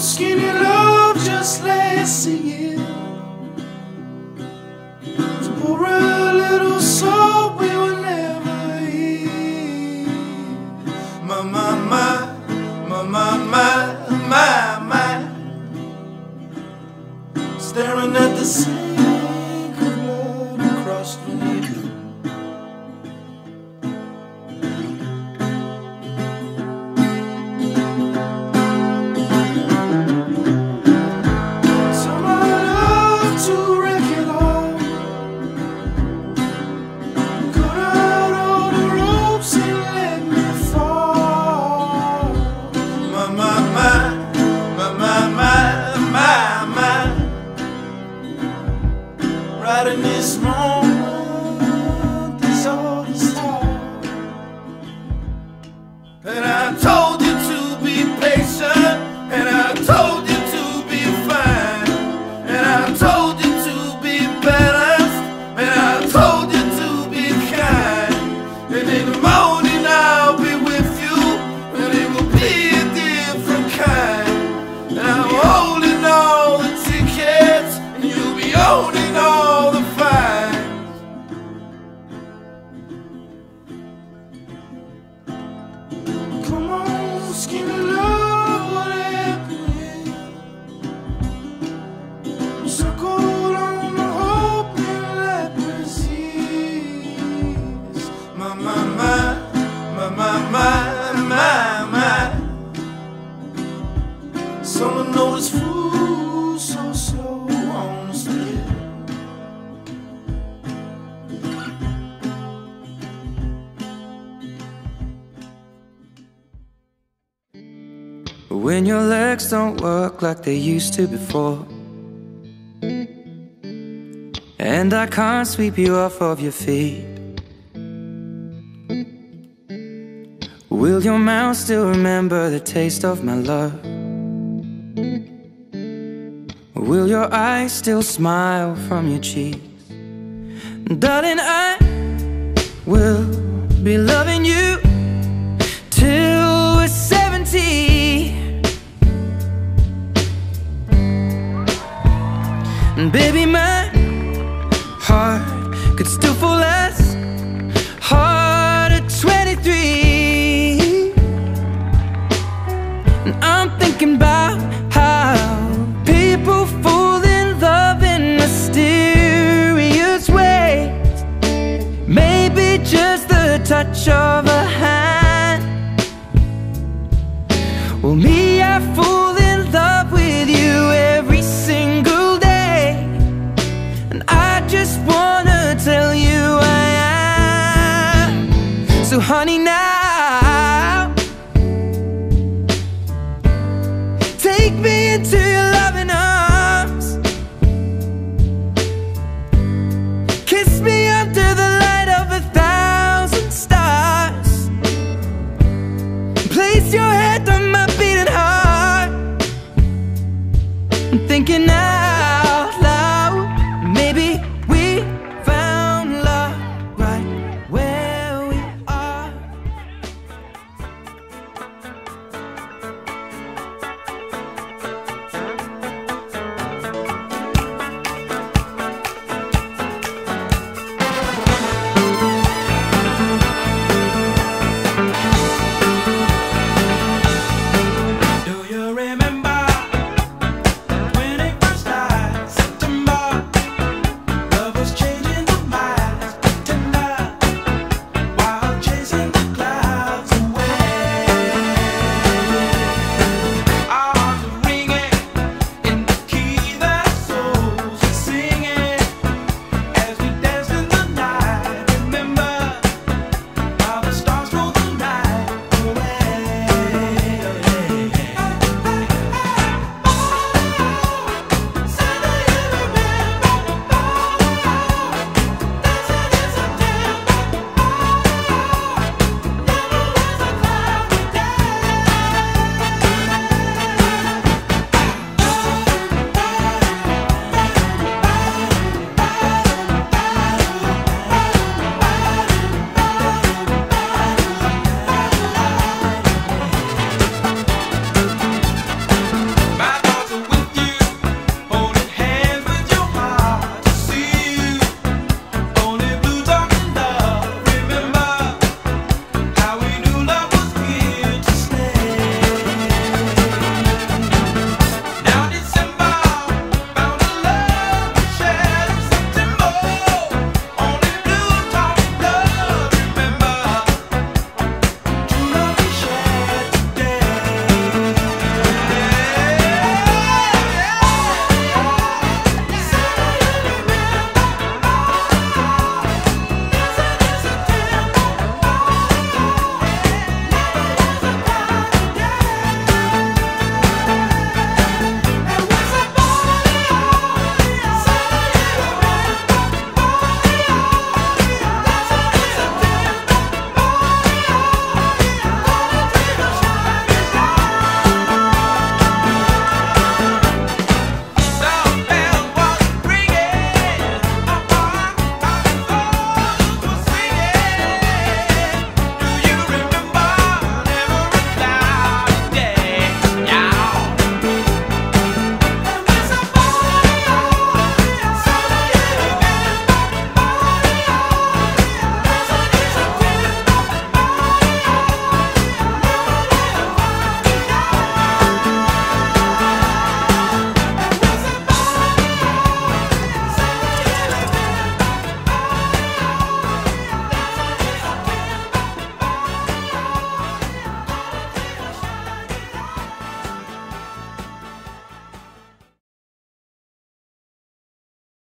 skinny love just last a year. To pour a little soul we will never hear. My, my, my, my, my, my, my, my. Staring at the sink of blood across the needle. Right in this moment, this all is taught. And I told you to be patient, and I told you to be fine, and I told you to be balanced, and I told you to be kind. And in the morning I'll be with you, and it will be a different kind. And I'm holding all the tickets, and you'll be owning all the fines. Come on, skinny love, what happened? Circled on the hope and leprosies. My, my, my, my, my, my, my, my. Someone noticed food so slow on the stairs. When your legs don't work like they used to before, and I can't sweep you off of your feet, will your mouth still remember the taste of my love? Will your eyes still smile from your cheeks? Darling, I will be loving you till we're 70. And baby, my heart could still fall as hard at 23. And I'm thinking about how people fall in love in mysterious ways. Maybe just the touch of a hand. Well, me